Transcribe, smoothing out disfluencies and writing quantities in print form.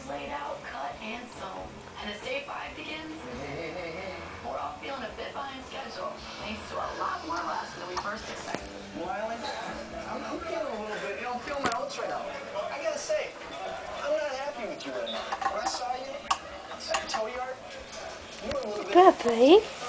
is laid out, cut, and sewn. And as day 5 begins, we're all feeling a bit behind schedule, thanks to a lot more rest than we first expected. Wiley, I'm feeling a little bit, I'm feeling my oats right now. I gotta say, I'm not happy with you right now. When I saw you at the tow yard, you were a little bit... Puppy.